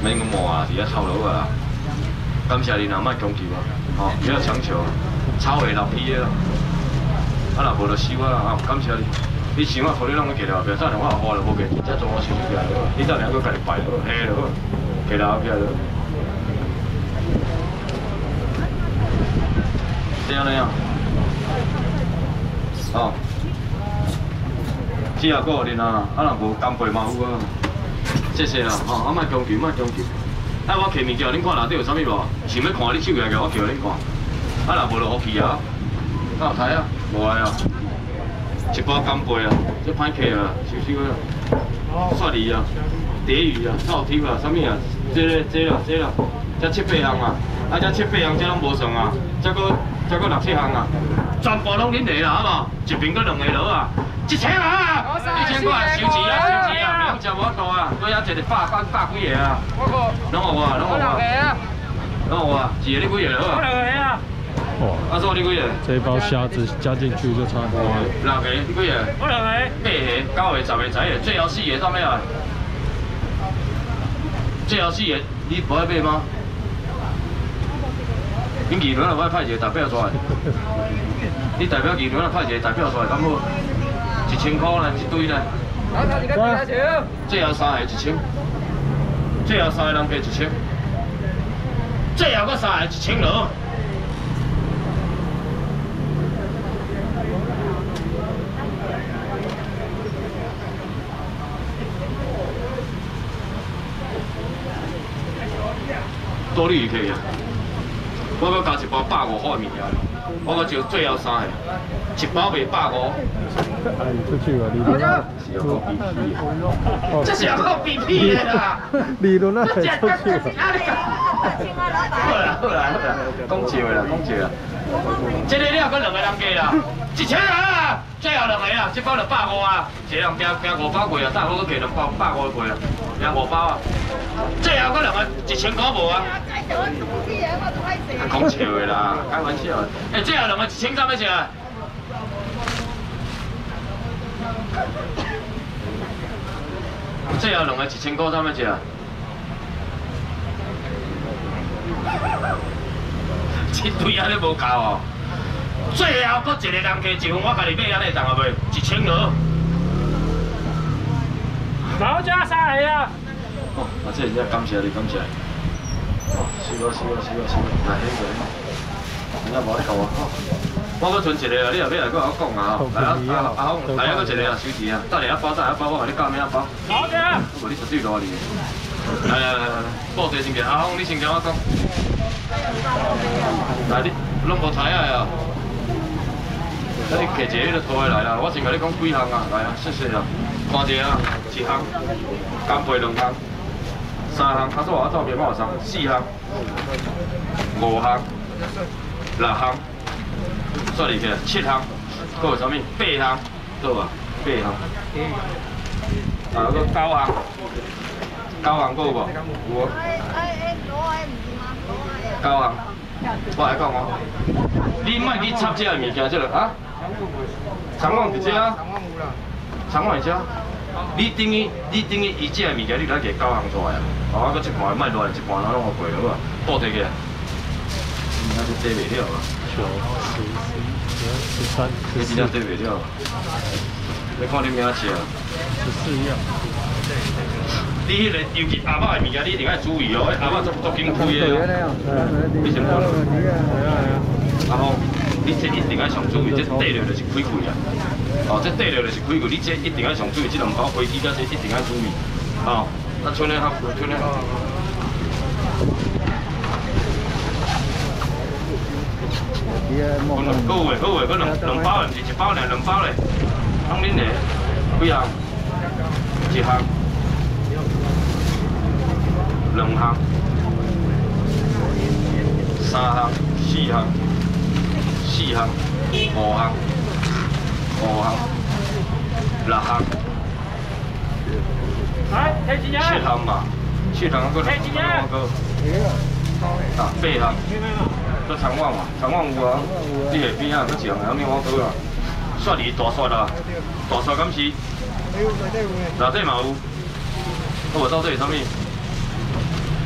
免讲磨啊，伫遐操劳啊。感谢恁啊，莫强求啊，吼，不要强求，草会落皮的啦。啊，若无就死我啦，啊，感谢你。你想啊，互你拢去徛了后壁，再两我后话就无计，再做我收起来了。你再两个家己摆了，嘿了，徛了后壁了。这样那样。哦。只要够恁啊，啊若无干杯嘛有啊。谢谢啦，吼，啊莫强求，莫强求。啊，我摕物件，恁看内底有啥物无？想要看你手起来，我叫恁看。啊，若无就 OK 啊。啊，有台啊，无爱啊。一包干贝啊，这歹客啊，收收啊。鳝鱼啊，蝶鱼啊，臭条啊，啥物啊？这啦，这7、8项啊。啊，这7、8项这拢无算啊，再搁6、7项啊，全部拢恁来啦，好无？一边搁2个螺啊，1000啊，1000块收钱啊，收钱啊，袂晓食无多啊，搁遐一个百几个啊，拢互我，拢互我，一个你几个好啊？2个啊。哇！啊，所以你几个？ 这一包虾子加进去就差很多了。 6个，你几个？我2个。8个、9个、10个、11个，最后4个上面啊？最后4个，你不爱买吗？恁议员就我派一个代表出来，你代表议员就派一个代表出来，敢好？1000块呢，一堆呢。最后3个1000，最后3个人加1000，最后搁3个1000落。多你可以啊！我要加一包150块物件，我搁招最后3个，一包卖150。 哎，出去了，李伦啊！ 是要靠 BP 这是要靠 BP 的啦！ 李伦啊，出去了。 好啦，讲笑啦，这个了，搁2个人加啦，1000啊！最后2个啊，这包就150啊，一个人加5包贵啊，再好搁加2包150贵啊，加5包啊。最后搁2个1000块无啊？讲笑的啦，开玩笑的。哎，最后2个1000敢要食？最后2个1000块敢要食？这堆安尼无够哦。最后搁一个人加1份，我家己买安尼当下袂1000落。老家3个啊！哦，啊，这真感谢你，感谢你。哦，是啊，来迄个，人家无咧教我。我搁存一个啊，你后尾来搁我讲啊。来阿峰，来搁一个啊，收钱啊。等下包，我甲你教咩啊包。好的。无你绝对偌哩。来，报这先个，阿峰你先跟我讲。来，你拢无猜啊？你摕一个迄个拖来啦，我先甲你讲几项啊，来啊，谢谢啊。看一啊，1项，干贝2项，3项，啊说我照片我有3，4项，5项，6项，算入去7项，搁有啥物？8项，好啊，8项。啊，搁9项，9项搁有无？有啊。9项，我来讲哦，你莫去插这个物件，这个啊？长旺伫这啊？长旺伫这。你等于伊这个物件，你来加9项出来啊！哦，我搁一半，莫乱一半，拢互过了啊，报这个。那就对袂了啊。9、10、11、12、13、14。你真正对袂了。你看你名写啊。14样。你迄个尤其阿爸的物件，你一定要注意哦。阿爸足紧开的哦。你先看。然后。你这一定要上注意，这底料就是开开啊！哦，这底料就是开开，你这一定要上注意，这2包飞机甲这一定要注意。哦，那剩的好，剩的好。好诶，搁2包嘞，不是1包嘞，2包嘞。拢恁嘞，几项？1项，2项，3项，4项。4项、5项、6項，7項嘛，7項個2個，啊8項，都長旺嘛，長旺有啊，你下邊啊，佫一項還咩我講啊，鳝魚大鳝啊，大鳝敢是？內底嘛有，我無走這是啥物？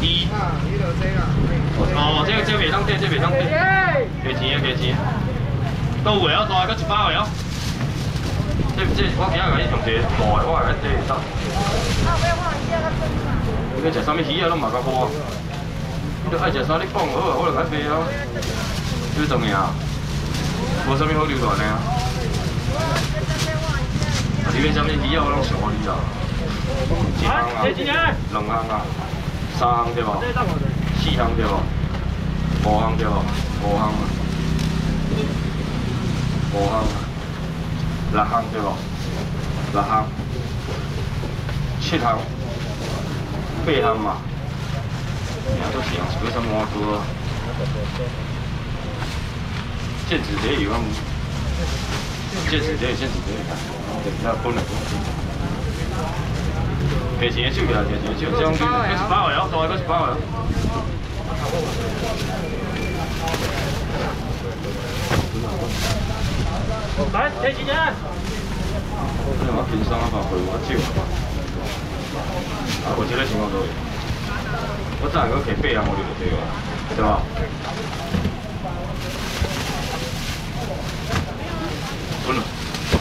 2。哦，这袂当跌，这袂当跌。给钱啊，给钱。到位啊，大个1包的哦。这我今日甲你上济大的，我来底走。你去食啥物鱼啊？拢嘛较好啊。你爱食啥？你讲好啊，我就来买啊。你怎么样？无啥物好留恋的啊。啊，你买啥物鱼啊？我拢想好你啊。1项啊，2项啊，3项对无？4项对无？5项对无？5项啊，5项啊，6项对无？6项，7项，8项嘛。然后是用几什么多？剑指蝶有啊，剑指蝶，那分了。给钱手个，给钱手，这样个1包的哦，大个1包的。来，给钱啊！我轻松啊吧，陪我手。啊，有这个情况都有。我早个给8项我就对了，对吧？分了。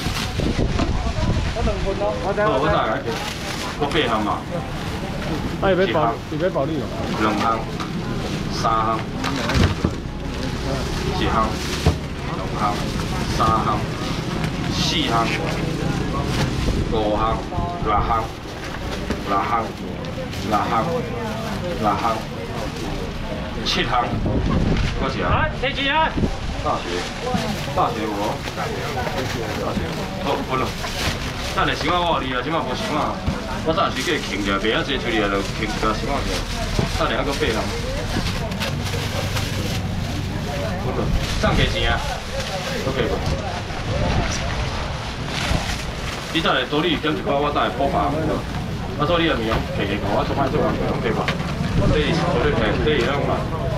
我早个给。我8项嘛， 那也别保利了。 2项、3项、1项、2项、3项、4項、5項、6項、6項、6項、6項、7項，嗰時啊？幾錢啊？大學無？好，分咯。等下想啊，我你啊，即马無想啊。我早时计庆着，袂晓坐出去啊，就庆一个想啊个，等下还阁8项。上给钱啊 ？OK 不？你等下多你减1包，我等下补发。我做你个面，摕个我做歹做人，OK 吧？这是做你摕，这是啷嘛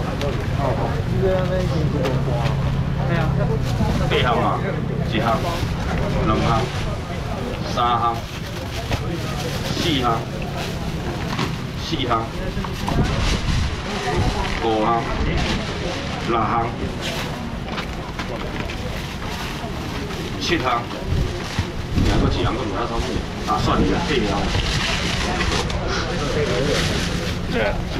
？8项嘛，1項、2項、3項。4項、4項、5項、6項、7項，然後幾項都唔喺上面，啊算你啦，8項。1、2、3、4、5，1、2、3、4、5、6、7、8。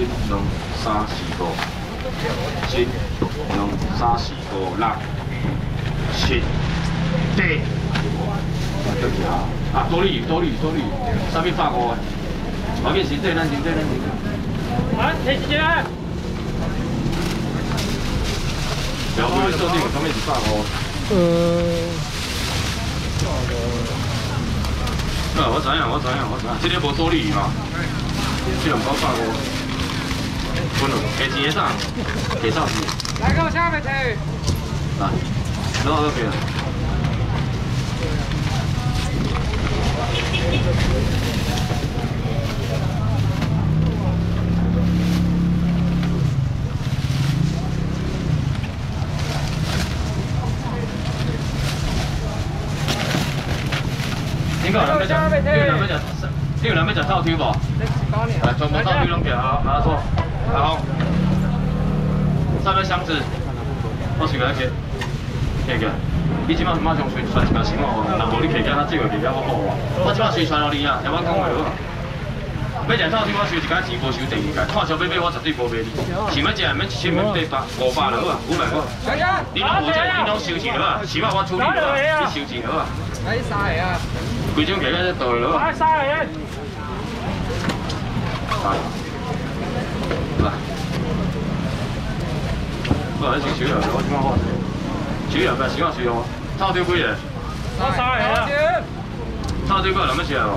啊，多利，啥物150个？我给先对，咱先。啊，提几啊？了不起，做这个上面是150。我知影，这个无多利嘛，这2包150。分了，给钱上，给上去。来，给我下面去。来，攞嗰邊。點解兩杯就偷挑噃？係，全部偷挑兩條，拿錯。好，3個箱子，我隨個一個。你即馬馬上傳一個新哦，若無你摕假，他這個摕假我好啊。我即馬傳傳互你啊，聽我講話好啊。要食透抽，我收一間錢，無收第二間。看小買我絕對無賣你。想要食，免1000免100，500就好啊，500個。你若有這，你攏收錢好啊，起碼我處理好啊，你收錢好啊。來3個啊。規種摕假在倒落啊。來3個。來。我來先收了，我即馬好。收了，不要收哦。臭掉幾個？我3個啊。臭掉幾個？兩蚊錢無？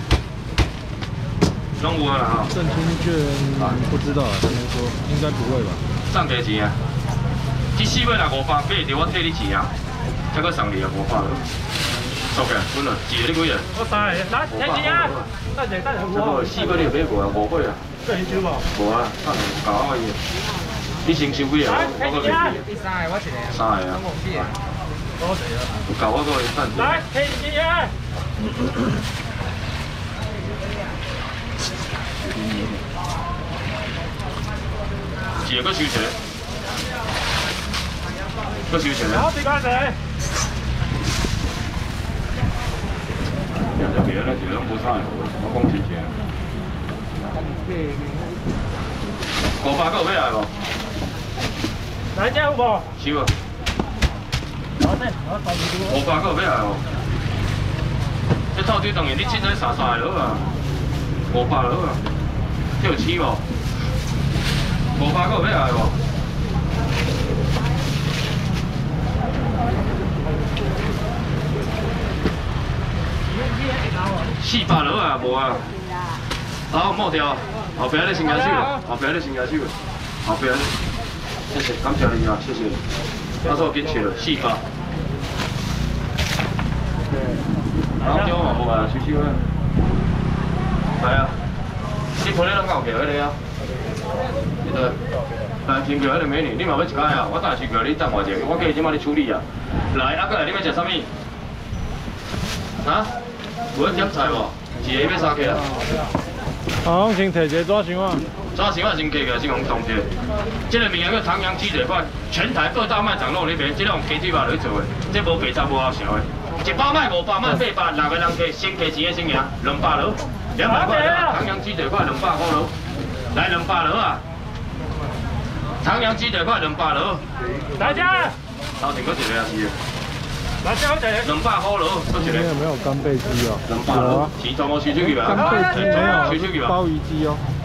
拢有啊哈。振興券不知道，他們說應該不會吧？送幾錢啊？這4尾若500，買會到我替你錢啊，再擱送你啊500了。OK，分了，一個你幾個？我3個，來提錢啊！等陣。不4尾你買過啊？5尾啊？這你收無？無啊，9個伊。你先收幾個？我個袂記。第3個我一個。3個啊。有夠我個會等。來提錢啊！ 是，搁收一个，搁收一个。 好，第几个？ 就别了，就拢无啥，我讲真正。500个有要来无？ 哪只有无？ 收啊。500个有要来无？这套对当然你凊彩傻傻的好啊，500就好啊，这有起无？500个有要来无？400就好啊，无啊。好，抹掉，后边你先加手，后边你先加手，后边，谢谢，感谢你啊，谢谢。到时候紧笑400。然后叫我无啊，收收啊。来啊，你盆咧拢够叫迄个啊？迄个，来先叫迄个美女，你嘛要一摆啊？我等下先叫你等我一下，我叫伊即摆咧处理啊。来，啊，过来，你要食啥物？啊？有要点菜无？一个要3克啊？ 好，先摕一个纸箱啊。 纸箱啊，先摕个先用冻起。这个物件叫唐扬鸡腿饭，全台各大卖场拢有咧卖，这种鸡腿肉来做的，这无白杂无好笑的。1包卖500，卖800，6个人摕先摕钱的先赢，200箩，200块啊！唐扬鸡腿饭200块箩，来200箩啊！唐扬鸡腿饭200箩。 大家， 头前搁一个啊是。 来最后一个。 200块箩，搁一个。 有没有干贝鸡哦？ 200箩，钱全部收出去吧。 干贝鸡没有， 收出去吧。 鲍鱼鸡哦。